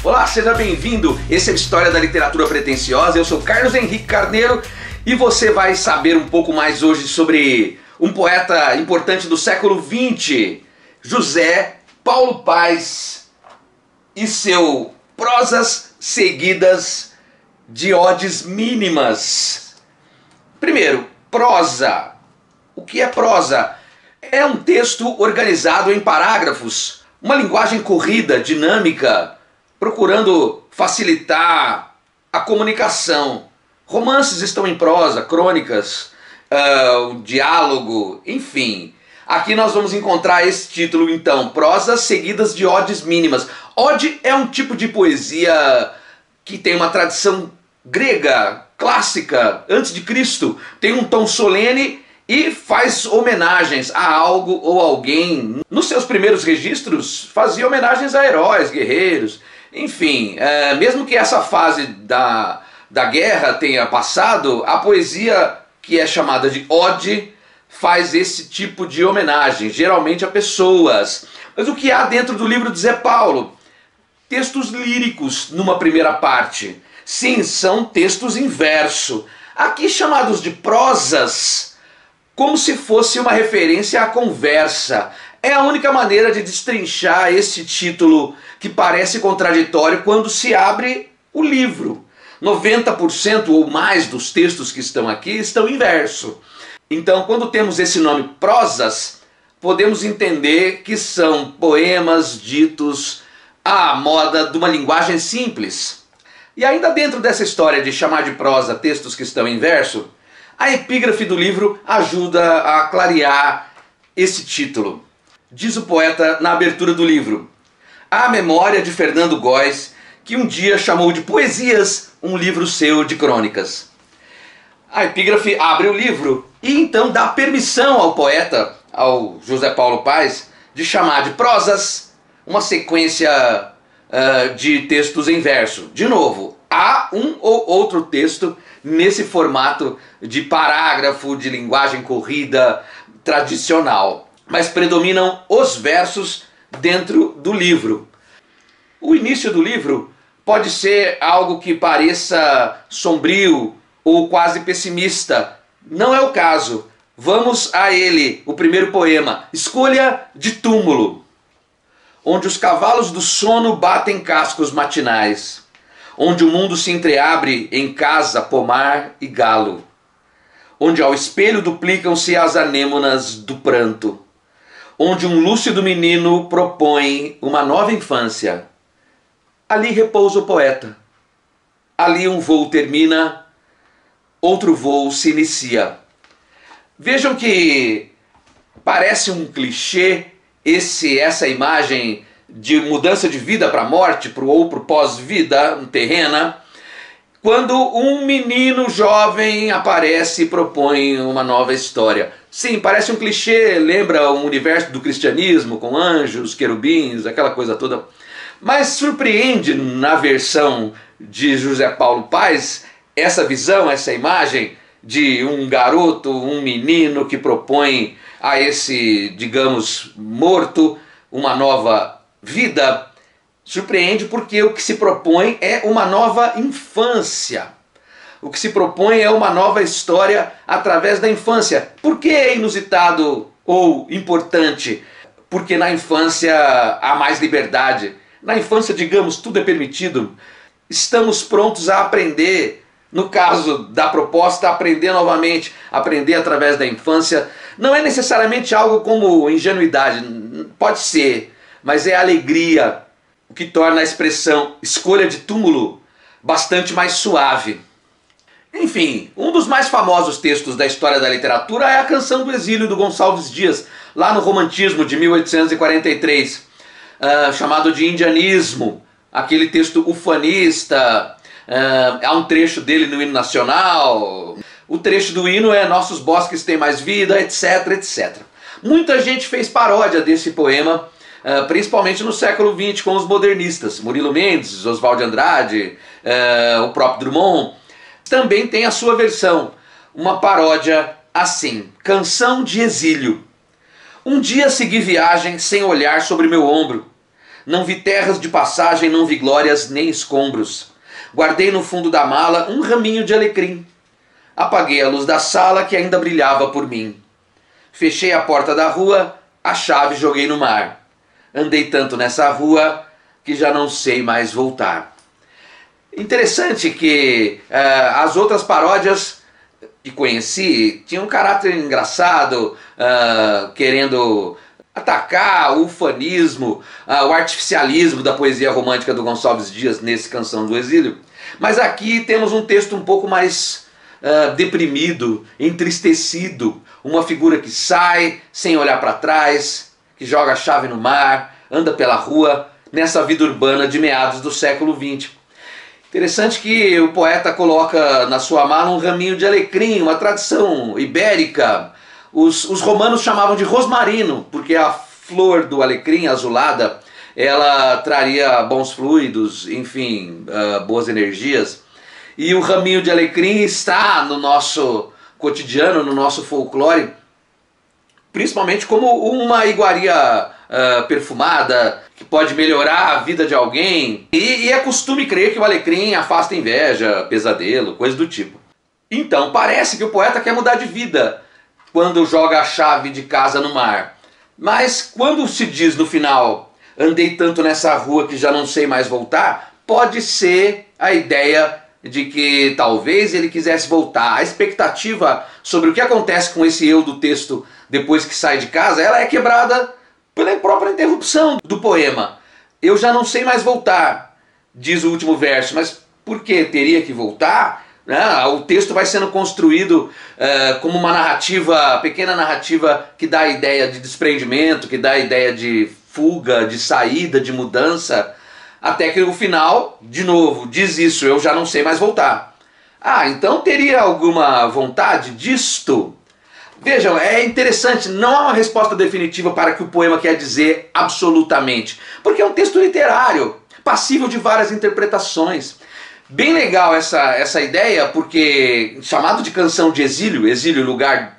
Olá, seja bem-vindo. Esse é a História da Literatura Pretensiosa. Eu sou Carlos Henrique Carneiro e você vai saber um pouco mais hoje sobre um poeta importante do século XX, José Paulo Paes, e seu Prosas Seguidas de Odes Mínimas. Primeiro, prosa. O que é prosa? É um texto organizado em parágrafos, uma linguagem corrida, dinâmica, procurando facilitar a comunicação. Romances estão em prosa, crônicas, o diálogo, enfim. Aqui nós vamos encontrar esse título então, Prosas Seguidas de Odes Mínimas. Ode é um tipo de poesia que tem uma tradição grega, clássica, antes de Cristo. Tem um tom solene e faz homenagens a algo ou alguém. Nos seus primeiros registros fazia homenagens a heróis, guerreiros. Enfim, mesmo que essa fase da guerra tenha passado, a poesia que é chamada de ode faz esse tipo de homenagem, geralmente a pessoas. Mas o que há dentro do livro de Zé Paulo? Textos líricos numa primeira parte. Sim, são textos em verso. Aqui chamados de prosas, como se fosse uma referência à conversa. É a única maneira de destrinchar esse título que parece contraditório quando se abre o livro. 90% ou mais dos textos que estão aqui estão em verso. Então, quando temos esse nome prosas, podemos entender que são poemas ditos à moda de uma linguagem simples. E ainda dentro dessa história de chamar de prosa textos que estão em verso, a epígrafe do livro ajuda a clarear esse título. Diz o poeta na abertura do livro: "A memória de Fernando Góes, que um dia chamou de Poesias um livro seu de crônicas." A epígrafe abre o livro e então dá permissão ao poeta, ao José Paulo Paes, de chamar de prosas uma sequência de textos em verso. De novo, há um ou outro texto nesse formato de parágrafo, de linguagem corrida tradicional, mas predominam os versos dentro do livro. O início do livro pode ser algo que pareça sombrio ou quase pessimista. Não é o caso. Vamos a ele, o primeiro poema, Escolha de Túmulo. Onde os cavalos do sono batem cascos matinais, onde o mundo se entreabre em casa, pomar e galo, onde ao espelho duplicam-se as anêmonas do pranto, onde um lúcido menino propõe uma nova infância. Ali repousa o poeta. Ali um voo termina, outro voo se inicia. Vejam que parece um clichê essa imagem de mudança de vida para a morte, ou para o pós-vida terrena, quando um menino jovem aparece e propõe uma nova história. Sim, parece um clichê, lembra o universo do cristianismo, com anjos, querubins, aquela coisa toda. Mas surpreende na versão de José Paulo Paes essa visão, essa imagem de um garoto, um menino que propõe a esse, digamos, morto uma nova vida. Surpreende porque o que se propõe é uma nova infância. O que se propõe é uma nova história através da infância. Por que é inusitado ou importante? Porque na infância há mais liberdade. Na infância, digamos, tudo é permitido. Estamos prontos a aprender. No caso da proposta, aprender novamente, aprender através da infância. Não é necessariamente algo como ingenuidade, pode ser, mas é alegria, o que torna a expressão escolha de túmulo bastante mais suave. Enfim, um dos mais famosos textos da história da literatura é a Canção do Exílio, do Gonçalves Dias, lá no Romantismo de 1843, chamado de Indianismo, aquele texto ufanista. Há um trecho dele no hino nacional. O trecho do hino é Nossos bosques têm mais vida, etc, etc. Muita gente fez paródia desse poema, principalmente no século XX com os modernistas. Murilo Mendes, Oswald de Andrade, o próprio Drummond. Também tem a sua versão, uma paródia assim: Canção de Exílio. Um dia segui viagem sem olhar sobre meu ombro. Não vi terras de passagem, não vi glórias nem escombros. Guardei no fundo da mala um raminho de alecrim. Apaguei a luz da sala que ainda brilhava por mim. Fechei a porta da rua, a chave joguei no mar. Andei tanto nessa rua que já não sei mais voltar. Interessante que as outras paródias que conheci tinham um caráter engraçado, querendo atacar o ufanismo, o artificialismo da poesia romântica do Gonçalves Dias nesse Canção do Exílio. Mas aqui temos um texto um pouco mais deprimido, entristecido. Uma figura que sai sem olhar para trás, que joga a chave no mar, anda pela rua, nessa vida urbana de meados do século XX. Interessante que o poeta coloca na sua mala um raminho de alecrim, uma tradição ibérica. Os romanos chamavam de rosmarino, porque a flor do alecrim azulada, ela traria bons fluidos, enfim, boas energias. E o raminho de alecrim está no nosso cotidiano, no nosso folclore, principalmente como uma iguaria perfumada, que pode melhorar a vida de alguém. E é costume crer que o alecrim afasta inveja, pesadelo, coisa do tipo. Então, parece que o poeta quer mudar de vida quando joga a chave de casa no mar. Mas quando se diz no final, andei tanto nessa rua que já não sei mais voltar, pode ser a ideia de que talvez ele quisesse voltar. A expectativa sobre o que acontece com esse eu do texto depois que sai de casa, ela é quebrada pela própria interrupção do poema. Eu já não sei mais voltar, diz o último verso, mas por que teria que voltar? O texto vai sendo construído como uma narrativa, pequena narrativa que dá a ideia de desprendimento, que dá a ideia de fuga, de saída, de mudança, até que no final, de novo, diz isso, eu já não sei mais voltar. Então teria alguma vontade disto? Vejam, é interessante, não há uma resposta definitiva para o que o poema quer dizer absolutamente, porque é um texto literário, passível de várias interpretações. Bem legal essa ideia, porque chamado de canção de exílio, exílio, lugar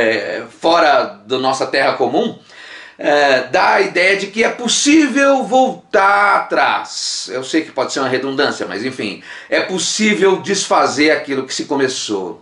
fora da nossa terra comum, dá a ideia de que é possível voltar atrás. Eu sei que pode ser uma redundância, mas enfim, é possível desfazer aquilo que se começou.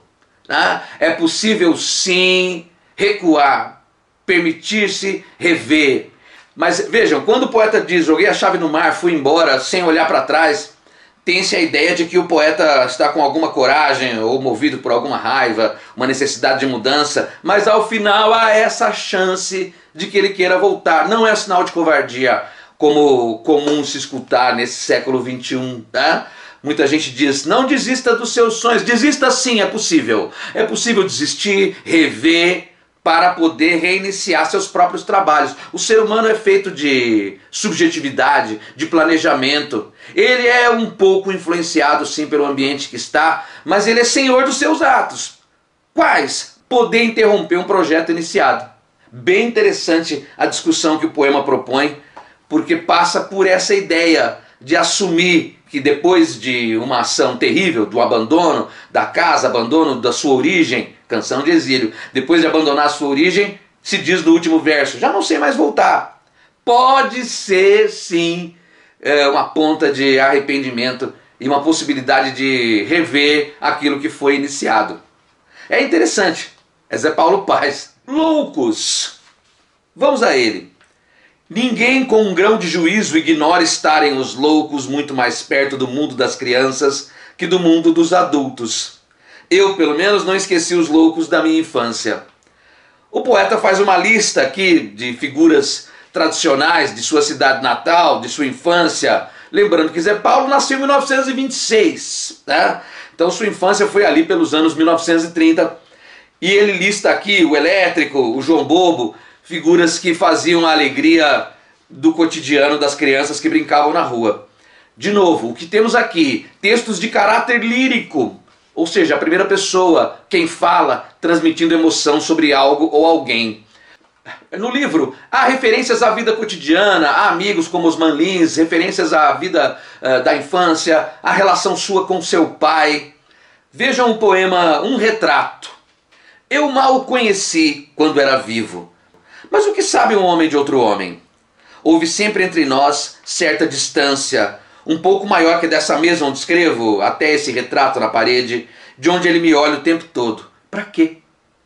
É possível sim recuar, permitir-se rever. Mas vejam, quando o poeta diz joguei a chave no mar, fui embora sem olhar para trás, tem-se a ideia de que o poeta está com alguma coragem ou movido por alguma raiva, uma necessidade de mudança, mas ao final há essa chance de que ele queira voltar. Não é sinal de covardia, como comum se escutar nesse século XXI, tá? Muita gente diz, não desista dos seus sonhos. Desista sim, é possível. É possível desistir, rever, para poder reiniciar seus próprios trabalhos. O ser humano é feito de subjetividade, de planejamento. Ele é um pouco influenciado sim pelo ambiente que está, mas ele é senhor dos seus atos. Quais? Poder interromper um projeto iniciado. Bem interessante a discussão que o poema propõe, porque passa por essa ideia de assumir que depois de uma ação terrível, do abandono da casa, abandono da sua origem, canção de exílio, depois de abandonar a sua origem, se diz no último verso, já não sei mais voltar. Pode ser sim uma ponta de arrependimento e uma possibilidade de rever aquilo que foi iniciado. É interessante, é Zé Paulo Paes. Loucos! Vamos a ele. Ninguém com um grão de juízo ignora estarem os loucos muito mais perto do mundo das crianças que do mundo dos adultos. Eu, pelo menos, não esqueci os loucos da minha infância. O poeta faz uma lista aqui de figuras tradicionais de sua cidade natal, de sua infância. Lembrando que Zé Paulo nasceu em 1926, né? Então sua infância foi ali pelos anos 1930. E ele lista aqui o Elétrico, o João Bobo, figuras que faziam a alegria do cotidiano das crianças que brincavam na rua. De novo, o que temos aqui? Textos de caráter lírico, ou seja, a primeira pessoa, quem fala, transmitindo emoção sobre algo ou alguém. No livro, há referências à vida cotidiana, há amigos como os Manlins, referências à vida da infância, à relação sua com seu pai. Vejam o poema Um Retrato. Eu mal o conheci quando era vivo. Mas o que sabe um homem de outro homem? houve sempre entre nós certa distância, um pouco maior que dessa mesa onde escrevo, até esse retrato na parede, de onde ele me olha o tempo todo. Para quê?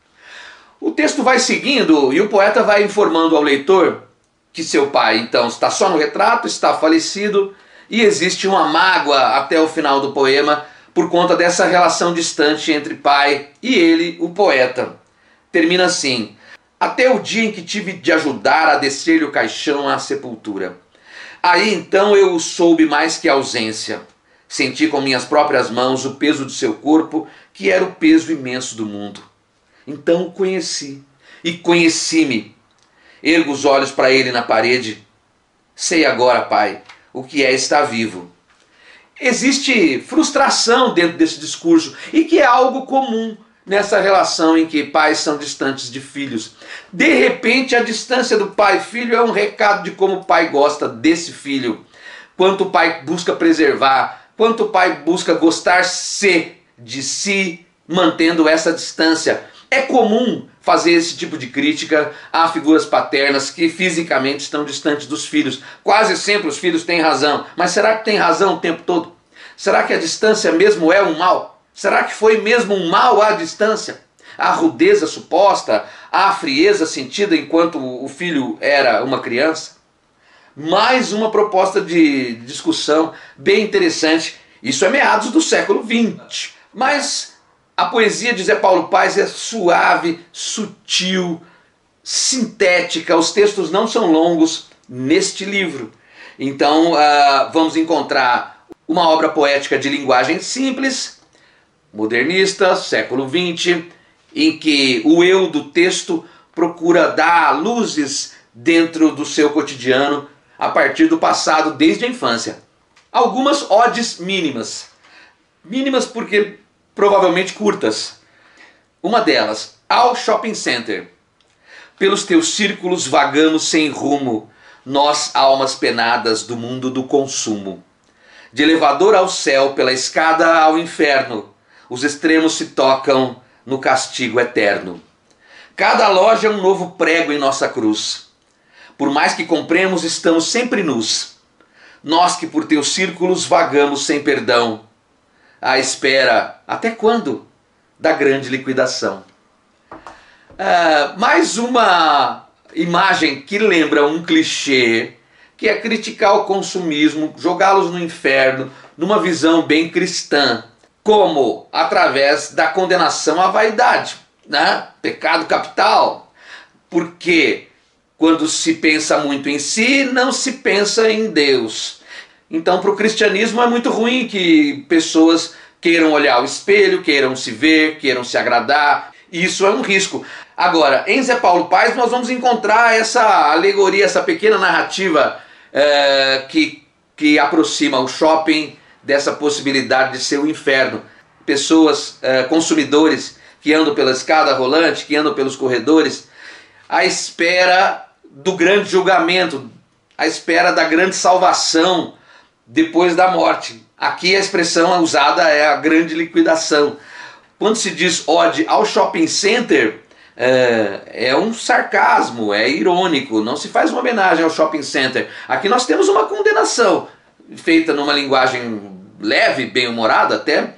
O texto vai seguindo e o poeta vai informando ao leitor que seu pai, então, está só no retrato, está falecido, e existe uma mágoa até o final do poema por conta dessa relação distante entre pai e ele, o poeta. Termina assim: até o dia em que tive de ajudar a descer-lhe o caixão à sepultura. Aí então eu o soube mais que a ausência. Senti com minhas próprias mãos o peso do seu corpo, que era o peso imenso do mundo. Então o conheci, e conheci-me. Ergo os olhos para ele na parede. Sei agora, pai, o que é estar vivo. Existe frustração dentro desse discurso, e que é algo comum nessa relação em que pais são distantes de filhos. De repente, a distância do pai e filho é um recado de como o pai gosta desse filho, quanto o pai busca preservar, quanto o pai busca gostar-se de si, mantendo essa distância. É comum fazer esse tipo de crítica a figuras paternas que fisicamente estão distantes dos filhos. Quase sempre os filhos têm razão, mas será que tem razão o tempo todo? Será que a distância mesmo é um mal? Será que foi mesmo um mal à distância? A rudeza suposta, a frieza sentida enquanto o filho era uma criança? Mais uma proposta de discussão bem interessante. Isso é meados do século XX. Mas a poesia de Zé Paulo Paes é suave, sutil, sintética. Os textos não são longos neste livro. Então vamos encontrar uma obra poética de linguagem simples, modernista, século XX, em que o eu do texto procura dar luzes dentro do seu cotidiano a partir do passado, desde a infância. Algumas odes mínimas. Mínimas porque provavelmente curtas. Uma delas: ao shopping center. Pelos teus círculos vagamos sem rumo, nós almas penadas do mundo do consumo. De elevador ao céu, pela escada ao inferno, os extremos se tocam no castigo eterno. Cada loja é um novo prego em nossa cruz. Por mais que compremos, estamos sempre nus. Nós que por teus círculos vagamos sem perdão, à espera, até quando? Da grande liquidação. Mais uma imagem que lembra um clichê, que é criticar o consumismo, jogá-los no inferno, numa visão bem cristã, como através da condenação à vaidade, né? Pecado capital, porque quando se pensa muito em si, não se pensa em Deus. Então, para o cristianismo é muito ruim que pessoas queiram olhar ao espelho, queiram se ver, queiram se agradar. Isso é um risco. Agora, em Zé Paulo Paes nós vamos encontrar essa alegoria, essa pequena narrativa que aproxima o shopping dessa possibilidade de ser o inferno. Pessoas, consumidores, que andam pela escada rolante, que andam pelos corredores, à espera do grande julgamento, à espera da grande salvação depois da morte. Aqui a expressão usada é a grande liquidação. Quando se diz ode ao shopping center, é um sarcasmo, é irônico, não se faz uma homenagem ao shopping center. Aqui nós temos uma condenação, feita numa linguagem leve, bem-humorada até,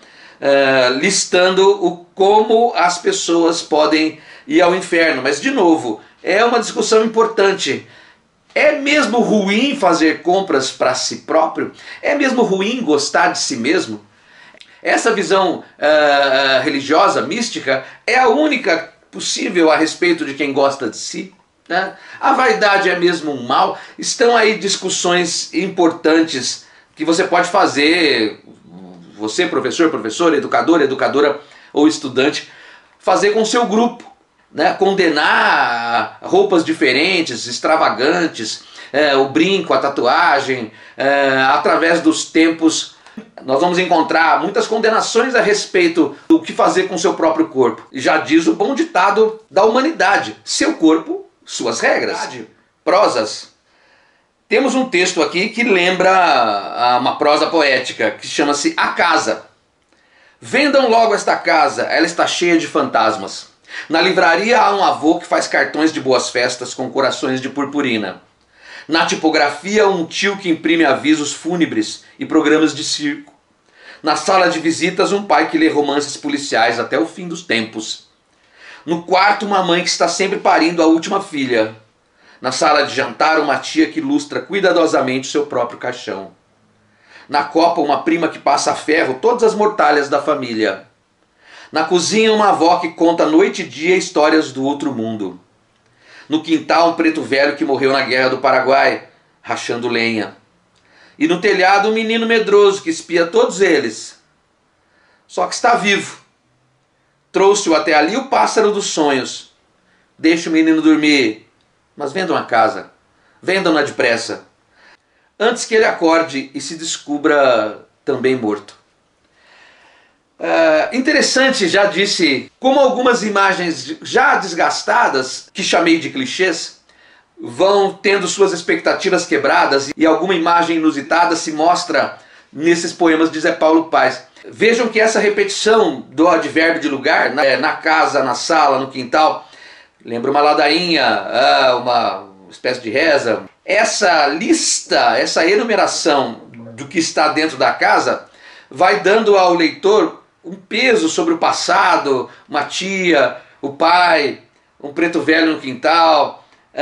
listando como as pessoas podem ir ao inferno. Mas, de novo, é uma discussão importante. É mesmo ruim fazer compras para si próprio? É mesmo ruim gostar de si mesmo? Essa visão religiosa, mística, é a única possível a respeito de quem gosta de si, né? A vaidade é mesmo um mal? Estão aí discussões importantes que você pode fazer, você, professor, professora, educador, educadora ou estudante, fazer com o seu grupo, né? Condenar roupas diferentes, extravagantes, o brinco, a tatuagem, através dos tempos. Nós vamos encontrar muitas condenações a respeito do que fazer com o seu próprio corpo. Já diz o bom ditado da humanidade: seu corpo, suas regras. Prosas. Temos um texto aqui que lembra uma prosa poética, que chama-se A Casa. Vendam logo esta casa, ela está cheia de fantasmas. Na livraria há um avô que faz cartões de boas festas com corações de purpurina. Na tipografia, um tio que imprime avisos fúnebres e programas de circo. Na sala de visitas, um pai que lê romances policiais até o fim dos tempos. No quarto, uma mãe que está sempre parindo a última filha. Na sala de jantar, uma tia que lustra cuidadosamente o seu próprio caixão. Na copa, uma prima que passa a ferro todas as mortalhas da família. Na cozinha, uma avó que conta noite e dia histórias do outro mundo. No quintal, um preto velho que morreu na Guerra do Paraguai, rachando lenha. E no telhado, um menino medroso que espia todos eles. Só que está vivo. Trouxe-o até ali o pássaro dos sonhos. Deixe o menino dormir, mas vendam a casa. Vendam-na depressa, antes que ele acorde e se descubra também morto. Interessante, já disse, como algumas imagens já desgastadas, que chamei de clichês, vão tendo suas expectativas quebradas e alguma imagem inusitada se mostra nesses poemas de Zé Paulo Paes. Vejam que essa repetição do advérbio de lugar, na casa, na sala, no quintal, lembra uma ladainha, uma espécie de reza. Essa lista, essa enumeração do que está dentro da casa vai dando ao leitor um peso sobre o passado, uma tia, o pai, um preto velho no quintal,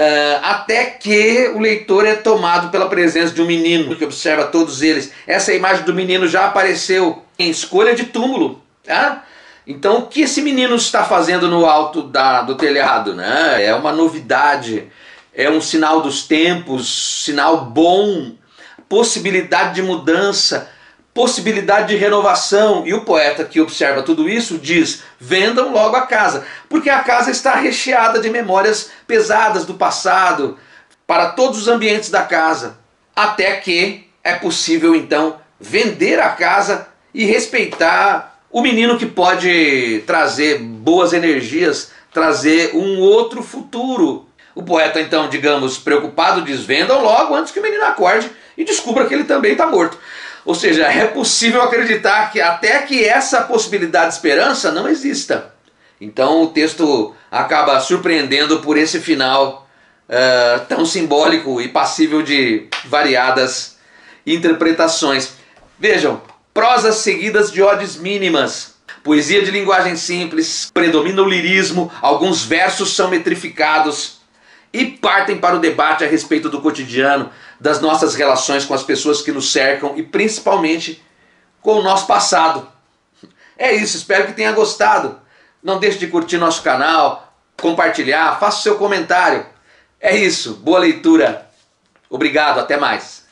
até que o leitor é tomado pela presença de um menino que observa todos eles. Essa imagem do menino já apareceu em Escolha de Túmulo. Tá? Então o que esse menino está fazendo no alto do telhado? Né? É uma novidade, é um sinal dos tempos, sinal bom, possibilidade de mudança, possibilidade de renovação. E o poeta que observa tudo isso diz: vendam logo a casa, porque a casa está recheada de memórias pesadas do passado para todos os ambientes da casa, até que é possível então vender a casa e respeitar o menino que pode trazer boas energias, trazer um outro futuro. O poeta então, digamos, preocupado, diz: vendam logo antes que o menino acorde e descubra que ele também está morto. Ou seja, é possível acreditar que até que essa possibilidade de esperança não exista. Então o texto acaba surpreendendo por esse final tão simbólico e passível de variadas interpretações. Vejam, prosas seguidas de odes mínimas, poesia de linguagem simples, predomina o lirismo, alguns versos são metrificados e partem para o debate a respeito do cotidiano, das nossas relações com as pessoas que nos cercam e principalmente com o nosso passado. É isso, espero que tenha gostado. Não deixe de curtir nosso canal, compartilhar, faça o seu comentário. É isso, boa leitura. Obrigado, até mais.